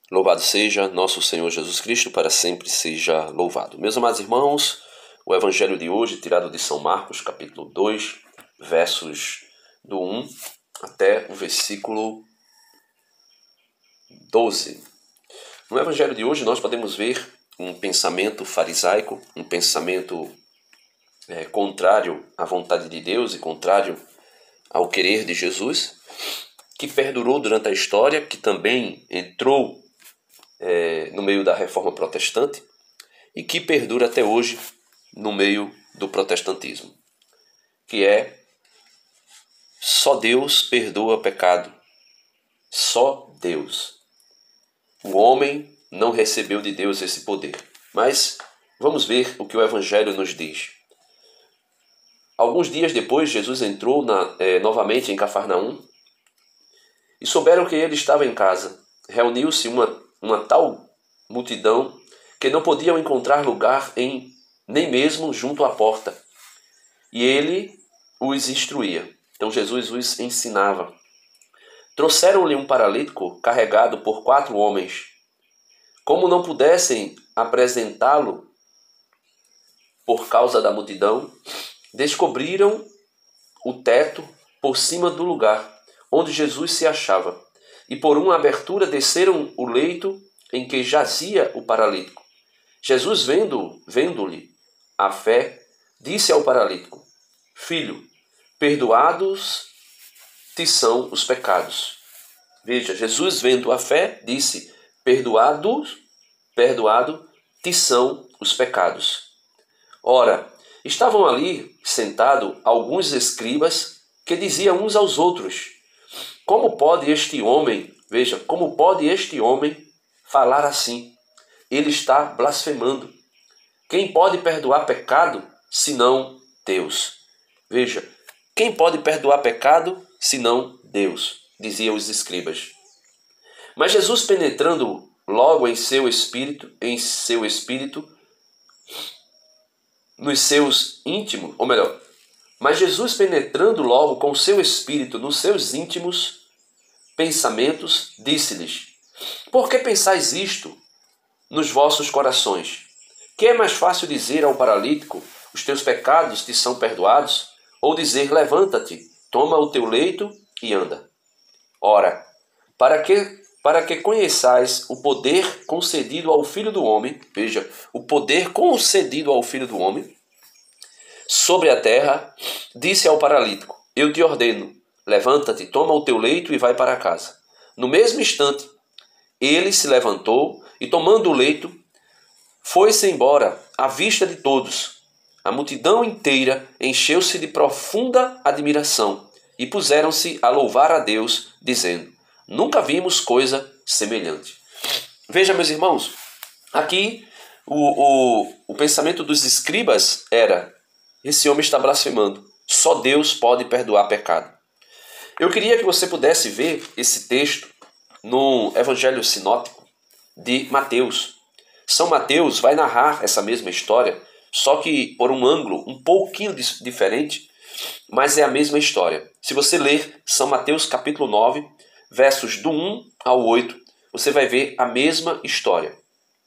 Louvado seja nosso Senhor Jesus Cristo, para sempre seja louvado. Meus amados irmãos, o evangelho de hoje, tirado de São Marcos, capítulo 2, versos do 1 até o versículo 12. No evangelho de hoje nós podemos ver um pensamento farisaico, um pensamento contrário à vontade de Deus e contrário ao querer de Jesus, que perdurou durante a história, que também entrou no meio da Reforma Protestante e que perdura até hoje no meio do protestantismo, que é: só Deus perdoa pecado, só Deus. O homem não recebeu de Deus esse poder. Mas vamos ver o que o Evangelho nos diz. Alguns dias depois, Jesus entrou novamente em Cafarnaum e souberam que ele estava em casa. Reuniu-se uma tal multidão que não podiam encontrar lugar nem mesmo junto à porta. E ele os instruía. Então Jesus os ensinava. Trouxeram-lhe um paralítico carregado por 4 homens. Como não pudessem apresentá-lo por causa da multidão, descobriram o teto por cima do lugar onde Jesus se achava, e por uma abertura desceram o leito em que jazia o paralítico. Jesus, vendo-lhe a fé, disse ao paralítico: Filho, perdoados te são os pecados. Veja, Jesus, vendo a fé, disse: perdoado te são os pecados. Ora, estavam ali sentados alguns escribas que diziam uns aos outros: como pode este homem falar assim? Ele está blasfemando. Quem pode perdoar pecado, senão Deus? Veja, quem pode perdoar pecado, senão Deus? Diziam os escribas. Mas Jesus, penetrando logo em seu espírito, nos seus íntimos, ou melhor, mas Jesus, penetrando logo com seu espírito nos seus íntimos pensamentos, disse-lhes: por que pensais isto nos vossos corações? Que é mais fácil dizer ao paralítico: os teus pecados te são perdoados? Ou dizer: levanta-te, toma o teu leito e anda? Ora, para que conheçais o poder concedido ao Filho do Homem, veja, o poder concedido ao Filho do Homem sobre a terra, disse ao paralítico: eu te ordeno, levanta-te, toma o teu leito e vai para casa. No mesmo instante, ele se levantou e, tomando o leito, foi-se embora à vista de todos. A multidão inteira encheu-se de profunda admiração e puseram-se a louvar a Deus, dizendo: nunca vimos coisa semelhante. Veja, meus irmãos, aqui o pensamento dos escribas era: esse homem está blasfemando, só Deus pode perdoar pecado. Eu queria que você pudesse ver esse texto no Evangelho Sinóptico de Mateus. São Mateus vai narrar essa mesma história, só que por um ângulo um pouquinho diferente, mas é a mesma história. Se você ler São Mateus capítulo 9, versos do 1 ao 8, você vai ver a mesma história.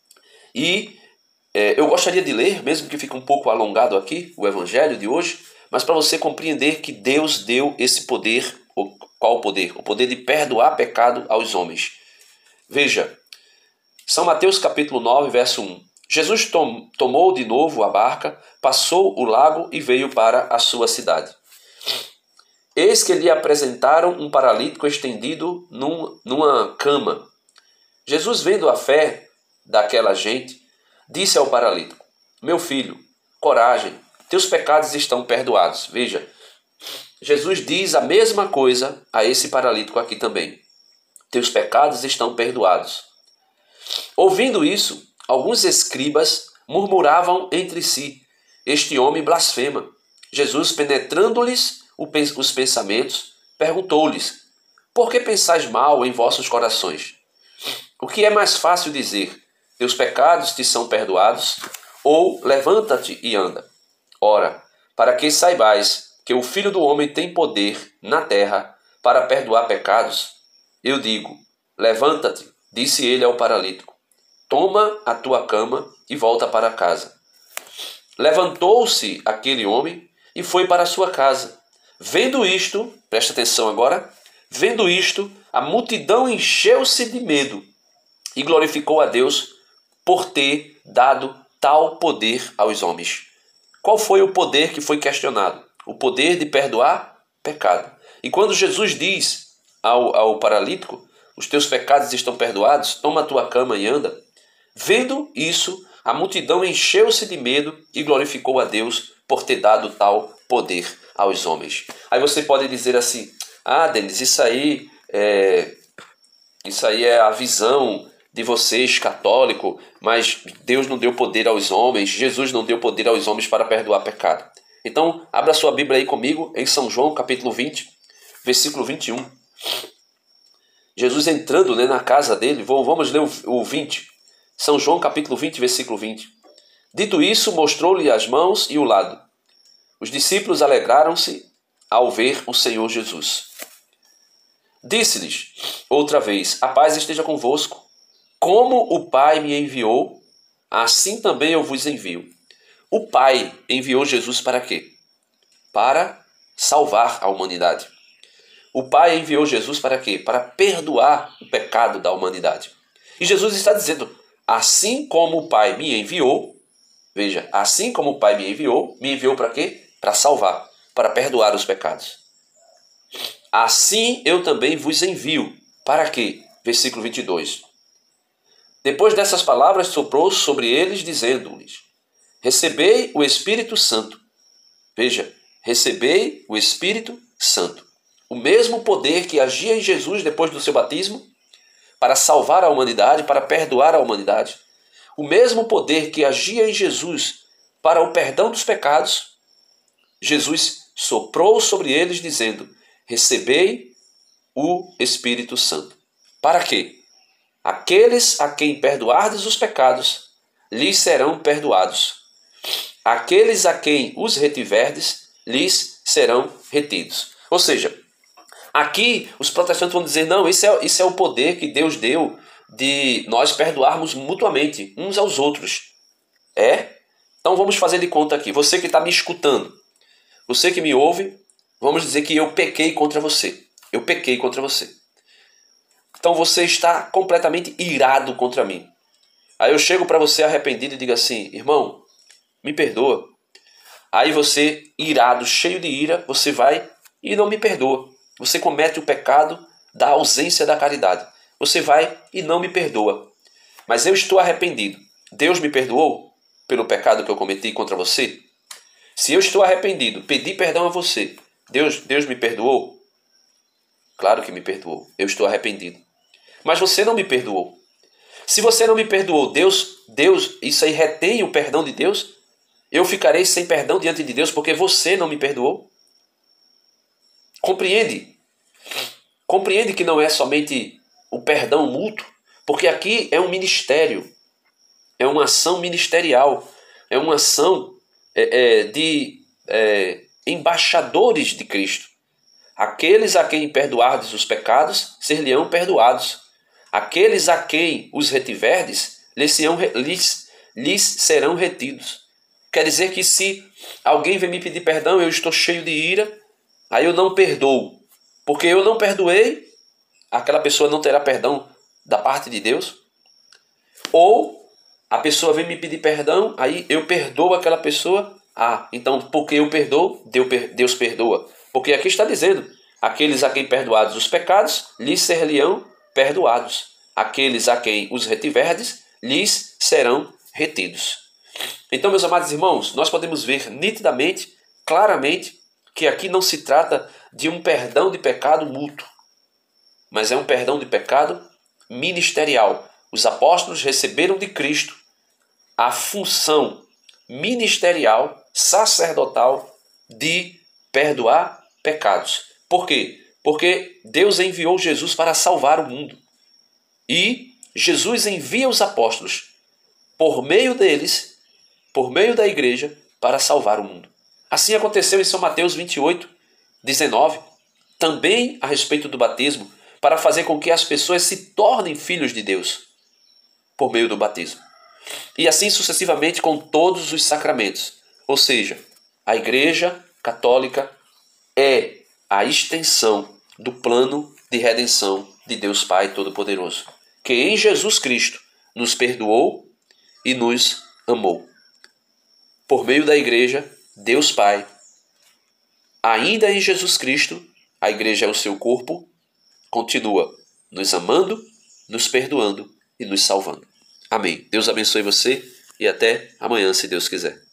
E eu gostaria de ler, mesmo que fique um pouco alongado aqui, o Evangelho de hoje, mas para você compreender que Deus deu esse poder. Qual o poder? O poder de perdoar pecado aos homens. Veja, São Mateus capítulo 9, verso 1. Jesus tomou de novo a barca, passou o lago e veio para a sua cidade. Eis que lhe apresentaram um paralítico estendido numa cama. Jesus, vendo a fé daquela gente, disse ao paralítico: meu filho, coragem, teus pecados estão perdoados. Veja, Jesus diz a mesma coisa a esse paralítico aqui também: teus pecados estão perdoados. Ouvindo isso, alguns escribas murmuravam entre si: este homem blasfema. Jesus, penetrando-lhes os pensamentos, perguntou-lhes: por que pensais mal em vossos corações? O que é mais fácil dizer: teus pecados te são perdoados? Ou levanta-te e anda? Ora, para que saibais que o Filho do Homem tem poder na terra para perdoar pecados, eu digo: levanta-te, Disse ele ao paralítico: toma a tua cama e volta para casa. Levantou-se aquele homem e foi para a sua casa. Vendo isto, presta atenção agora, vendo isto, a multidão encheu-se de medo e glorificou a Deus por ter dado tal poder aos homens. Qual foi o poder que foi questionado? O poder de perdoar pecado. E quando Jesus diz ao paralítico: os teus pecados estão perdoados, toma a tua cama e anda. Vendo isso, a multidão encheu-se de medo e glorificou a Deus por ter dado tal poder aos homens. Aí você pode dizer assim: ah, Denis, isso aí é a visão de vocês, católico, mas Deus não deu poder aos homens, Jesus não deu poder aos homens para perdoar pecado. Então, abra sua Bíblia aí comigo em São João, capítulo 20, versículo 21. Jesus entrando, na casa dele, vamos ler o 20. São João, capítulo 20, versículo 20. Dito isso, mostrou-lhe as mãos e o lado. Os discípulos alegraram-se ao ver o Senhor Jesus. Disse-lhes outra vez: a paz esteja convosco. Como o Pai me enviou, assim também eu vos envio. O Pai enviou Jesus para quê? Para salvar a humanidade. O Pai enviou Jesus para quê? Para perdoar o pecado da humanidade. E Jesus está dizendo: assim como o Pai me enviou, veja, assim como o Pai me enviou para quê? Para salvar, para perdoar os pecados. Assim eu também vos envio. Para quê? Versículo 22. Depois dessas palavras, soprou sobre eles, dizendo-lhes: recebei o Espírito Santo. Veja, recebei o Espírito Santo. O mesmo poder que agia em Jesus depois do seu batismo, para salvar a humanidade, para perdoar a humanidade. O mesmo poder que agia em Jesus para o perdão dos pecados, Jesus soprou sobre eles, dizendo: recebei o Espírito Santo. Para quê? Aqueles a quem perdoardes os pecados, lhes serão perdoados. Aqueles a quem os retiverdes, lhes serão retidos. Ou seja, aqui os protestantes vão dizer: não, isso é o poder que Deus deu de nós perdoarmos mutuamente, uns aos outros. É? Então vamos fazer de conta aqui. Você que está me escutando, você que me ouve, vamos dizer que eu pequei contra você. Eu pequei contra você. Então você está completamente irado contra mim. Aí eu chego para você arrependido e digo assim: irmão, me perdoa. Aí você, irado, cheio de ira, você vai e não me perdoa. Você comete o pecado da ausência da caridade. Você vai e não me perdoa. Mas eu estou arrependido. Deus me perdoou pelo pecado que eu cometi contra você? Se eu estou arrependido, pedi perdão a você, Deus me perdoou? Claro que me perdoou. Eu estou arrependido. Mas você não me perdoou. Se você não me perdoou, Deus, isso aí retém o perdão de Deus? Eu ficarei sem perdão diante de Deus porque você não me perdoou? Compreende? Compreende que não é somente o perdão mútuo, porque aqui é um ministério, é uma ação ministerial, é uma ação de embaixadores de Cristo. Aqueles a quem perdoardes os pecados, ser-lhe-ão perdoados. Aqueles a quem os retiverdes, lhes serão retidos. Quer dizer que se alguém vem me pedir perdão, eu estou cheio de ira, aí eu não perdoo. Porque eu não perdoei, aquela pessoa não terá perdão da parte de Deus. Ou a pessoa vem me pedir perdão, aí eu perdoo aquela pessoa. Ah, então porque eu perdoo, Deus perdoa. Porque aqui está dizendo: aqueles a quem perdoados os pecados, lhes ser-lhe-ão perdoados. Aqueles a quem os retiverdes, lhes serão retidos. Então, meus amados irmãos, nós podemos ver nitidamente, claramente, que aqui não se trata de um perdão de pecado mútuo, mas é um perdão de pecado ministerial. Os apóstolos receberam de Cristo a função ministerial, sacerdotal, de perdoar pecados. Por quê? Porque Deus enviou Jesus para salvar o mundo. E Jesus envia os apóstolos por meio deles, por meio da igreja, para salvar o mundo. Assim aconteceu em São Mateus 28, 19. Também a respeito do batismo, para fazer com que as pessoas se tornem filhos de Deus por meio do batismo. E assim sucessivamente com todos os sacramentos. Ou seja, a Igreja Católica é a extensão do plano de redenção de Deus Pai Todo-Poderoso, que em Jesus Cristo nos perdoou e nos amou. Por meio da Igreja, Deus Pai, ainda em Jesus Cristo, a Igreja é o seu corpo, continua nos amando, nos perdoando e nos salvando. Amém. Deus abençoe você e até amanhã, se Deus quiser.